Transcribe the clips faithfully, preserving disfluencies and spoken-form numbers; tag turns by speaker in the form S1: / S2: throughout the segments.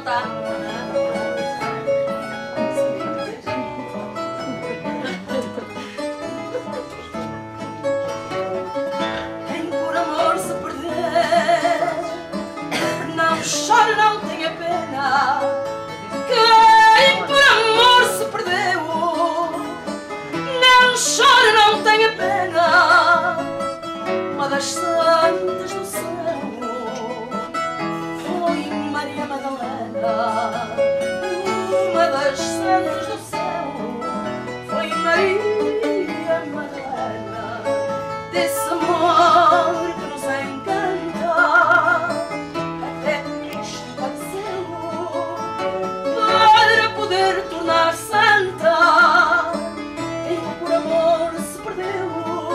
S1: está. Quem por amor se perder, não chore, não tenha pena. Quem por amor se perdeu, não chore, não tenha pena. Uma das santas do céu foi Maria Madalena. Uma das santas do céu foi Maria Madalena. Desse amor que nos encanta, até Cristo padeceu para poder tornar santa. Quem por amor se perdeu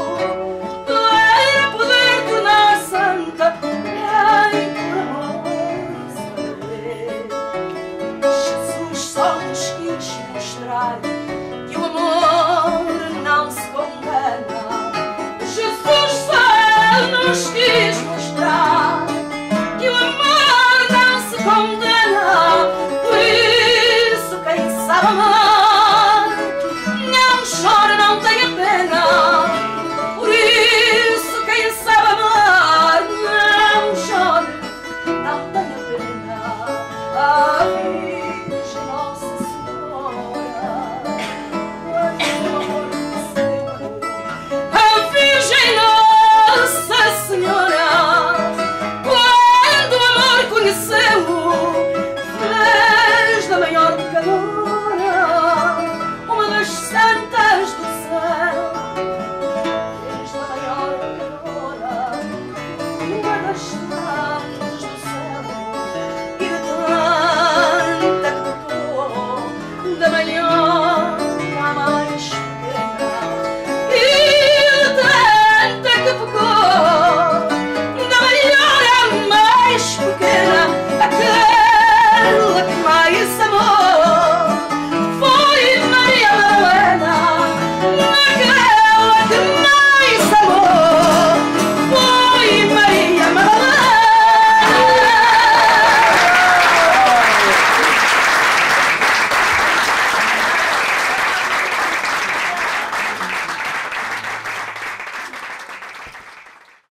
S1: para poder tornar santa. Quem por amor se perdeu. Jesus só nos quis mostrar que o amor não se condena. Jesus só nos quis mostrar que o amor não se condena. Por isso quem sabe amar, não chora, não tenha pena. Por isso quem sabe amar, não chora, não tenha pena. A Virgem Nossa Senhora, quando o amor conheceu, a Virgem Nossa Senhora, quando o amor conheceu, fez da maior pecadora uma das santas do céu. Fez da maior pecadora uma das santas